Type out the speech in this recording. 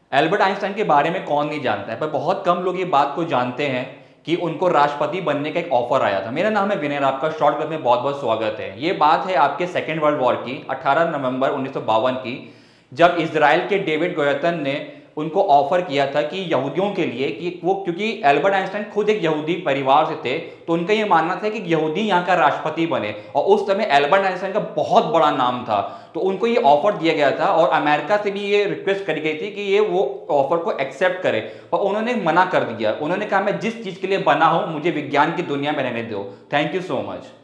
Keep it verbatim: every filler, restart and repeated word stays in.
Albert Einstein के बारे में कौन नहीं जानता है, पर बहुत कम लोग ये बात को जानते हैं कि उनको राष्ट्रपति बनने का एक ऑफर आया था। मेरा नाम है विनय, आपका शॉर्टकट में बहुत बहुत स्वागत है। ये बात है आपके सेकेंड वर्ल्ड वॉर की, अठारह नवंबर उन्नीस सौ बावन की, जब इसराइल के डेविड गोयतन ने उनको ऑफर किया था कि यहूदियों के लिए, कि वो, क्योंकि एल्बर्ट आइंस्टाइन खुद एक यहूदी परिवार से थे, तो उनका ये मानना था कि यहूदी यहाँ का राष्ट्रपति बने, और उस समय एल्बर्ट आइंस्टाइन का बहुत बड़ा नाम था, तो उनको ये ऑफर दिया गया था और अमेरिका से भी ये रिक्वेस्ट करी गई थी कि ये वो ऑफर को एक्सेप्ट करे, और उन्होंने मना कर दिया। उन्होंने कहा मैं जिस चीज के लिए बना हूं मुझे विज्ञान की दुनिया में रहने दो, थैंक यू सो मच।